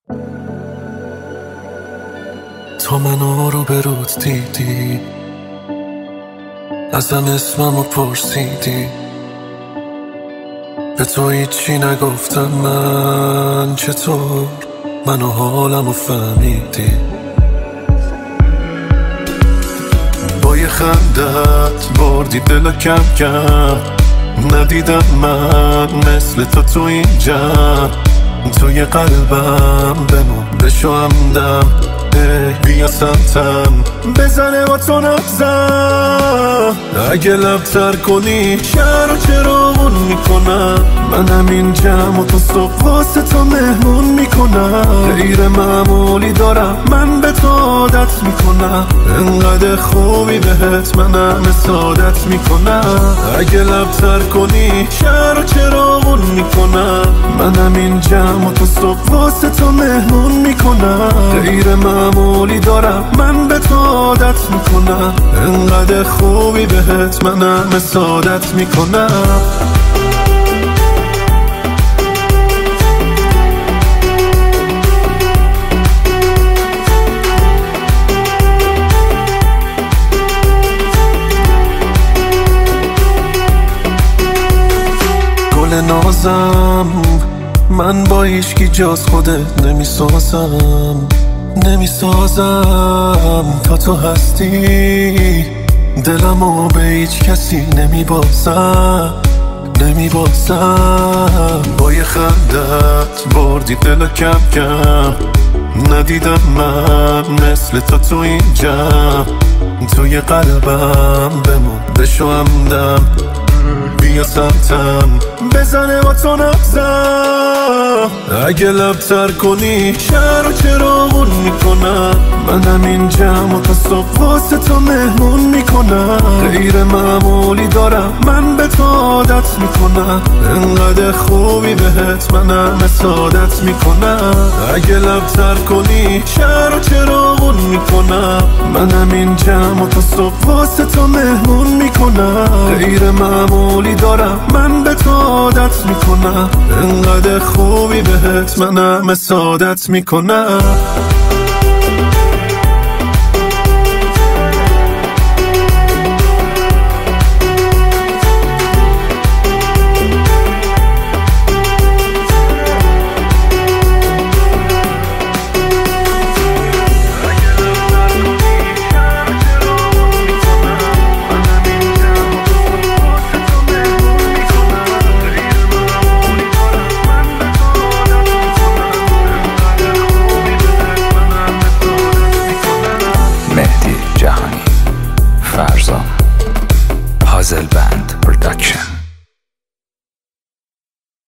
تو منو رو به رود دیدی، ازم اسممو پرسیدی، به تو هیچی نگفتم من. چطور منو حالمو فهمیدی؟ با یه خندت بردی دلو کم کم، ندیدم من مثل تو این جمع. توی قلبم بمون بشو همدم، بیا سمتم بزنه با تو نبزم. اگه لبتر کنی شهر رو چراغون میکنم، منم این جمع و تو صبح واسه تو مهمون میکنم. غیر معمولی دارم من به تو عادت میکنم، انقدر خوبی بهت منم سعادت میکنم. اگه لبتر کنی شهر رو چراغون میکنم، منم این جمع و تو صبح واسه تو مهمون میکنم. غیر معمولی دارم من به تو عادت میکنم، انقدر خوبی بهت منم سعادت میکنم. گل نازم من با هیچکی جز خودت نمیسازم تا تو هستی. دلمو به هیچ کسی نمیبازم. با یه خندت بردی دلو کم کم، ندیدم من مثل تو این جمع. توی قلبم بمون بشو همدم، بیا سمتم بزنه با تو نبزم. اگه لبتر کنی شهر رو چراغون میکنم، منم این جمع و تا صبح واسه تو مهمون میکنم. غیر معمولی دارم من به تو عادت میکنم، انقدر خوبی بهت منم سعادت میکنم. اگه لبتر کنی شهر رو چراغون میکنم، منم این جمع و تا صبح واسه تو مهمون میکنم. غیر معمولی دارم من به تو عادت میکنم، انقدر خوبی بهت منم سعادت میکنم. مهدی جهانی، فرزان، پازل بند پروداکشن.